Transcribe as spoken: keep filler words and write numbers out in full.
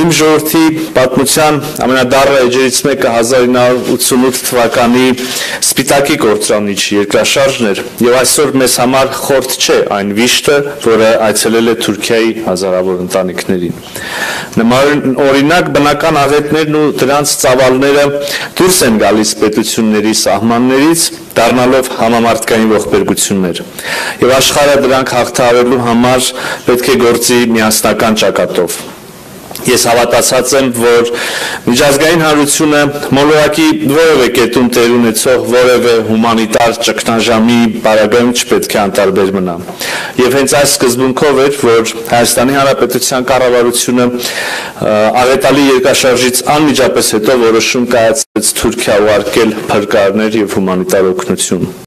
Իմ ժողովրդի պատմության ամենադառը էջերից մեկը հազար ինը հարյուր ութսունութ թվականի Սպիտակի կորցրանիչ երկրաշարժն էր, եւ այսօր մեզ համար խորտ չէ այն վիշտը, որը այցելել է Թուրքիայի հազարավոր ընտանիքներին։ Նմանօրինակ բնական աղետներն ու դրանց ծավալները դուրս են գալիս պետությունների սահմաններից, դառնալով համամարտկային ողբերգություններ։ Եվ աշխարհը դրանք հաղթահարելու համար պետք է գործի միասնական ճակատով։ Ես հավատացած եմ, որ միջազգային հանրությունը մոլորակի որևէ կետում տեր ունեցող որևէ հումանիտար ճգնաժամի պարագայում չպետք է անտարբեր մնա։ Եվ հենց այս սկզբունքով էր, որ Հայաստանի Հանրապետության կառավարությունը աղետալի երկրաշարժից անմիջապես հետո որոշում կայացրեց Թուրքիա ուղարկել փրկարարներ եւ հումանիտար օգնություն։